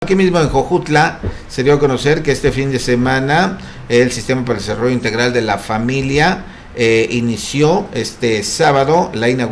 Aquí mismo en Jojutla se dio a conocer que este fin de semana el Sistema para el Desarrollo Integral de la Familia inició este sábado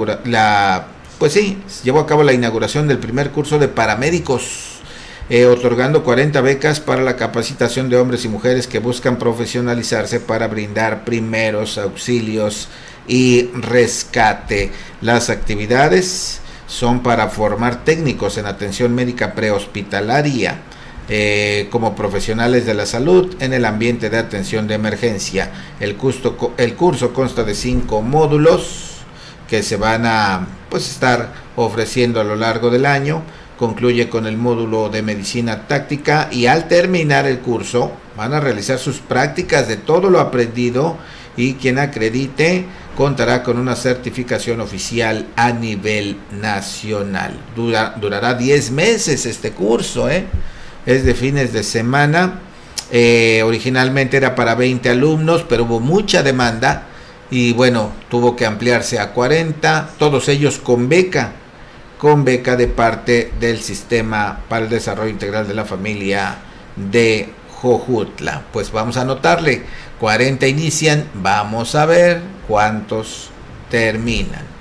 llevó a cabo la inauguración del primer curso de paramédicos, otorgando 40 becas para la capacitación de hombres y mujeres que buscan profesionalizarse para brindar primeros auxilios y rescate. Las actividades son para formar técnicos en atención médica prehospitalaria como profesionales de la salud en el ambiente de atención de emergencia. El curso consta de 5 módulos que se van a estar ofreciendo a lo largo del año. Concluye con el módulo de medicina táctica y al terminar el curso van a realizar sus prácticas de todo lo aprendido, y quien acredite contará con una certificación oficial a nivel nacional. Durará 10 meses este curso, es de fines de semana. Originalmente era para 20 alumnos, pero hubo mucha demanda y bueno, tuvo que ampliarse a 40, todos ellos con beca de parte del Sistema para el Desarrollo Integral de la Familia de Jojutla. Pues vamos a anotarle, 40 inician, vamos a ver cuántos terminan.